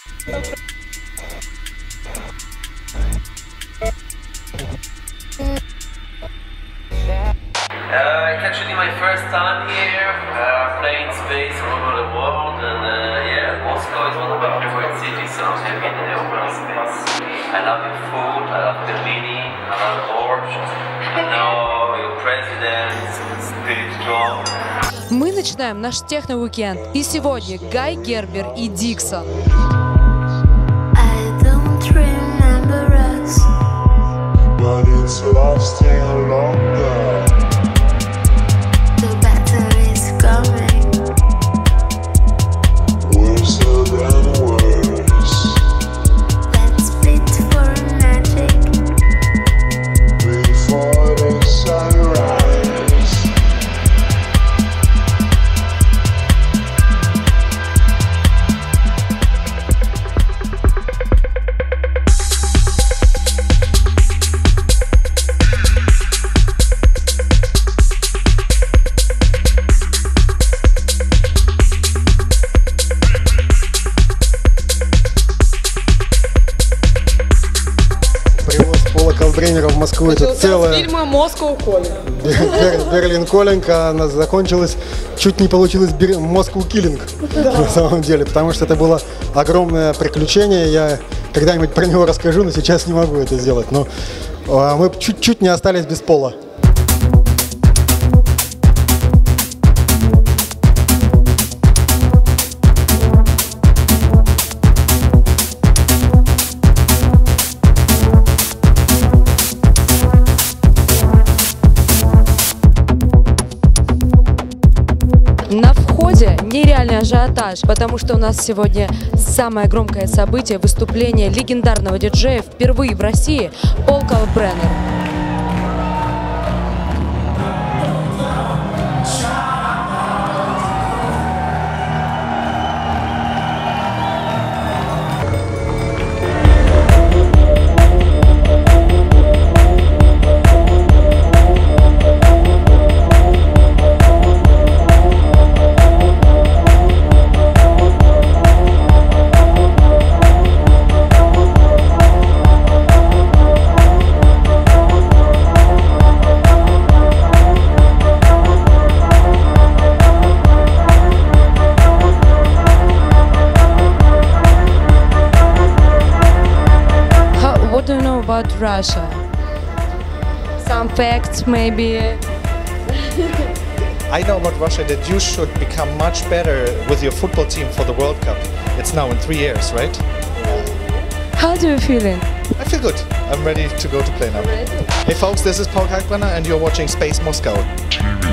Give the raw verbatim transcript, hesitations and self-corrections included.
Uh, it's actually my first time here, uh, playing space all over the world, and uh, yeah, Moscow is one of my favorite cities, so I'm happy that they open space. I love your food, I love the mini, I love Borscht, I know your president, Spirit Strong. Мы начинаем наш техно-уикенд, и сегодня Гай Гербер и Диксон. But it's lasting longer. The better is coming. Worse than worse. Let's split for magic. Before the sunrise. Колбрейнера в Москву, это целая фильма Moscow Calling. Бер, Берлин Коллинг, а она закончилась, чуть не получилось Moscow Killing, да. На самом деле, потому что это было огромное приключение. Я когда-нибудь про него расскажу, но сейчас не могу это сделать. Но а, мы чуть-чуть не остались без пола. На входе нереальный ажиотаж, потому что у нас сегодня самое громкое событие — выступление легендарного диджея впервые в России Пол Калбреннер. What do you know about Russia? Some facts, maybe. I know about Russia that you should become much better with your football team for the World Cup. It's now in three years, right? How do you feeling? I feel good. I'm ready to go to play now. Hey folks, this is Paul Kalkbrenner and you're watching Space Moscow.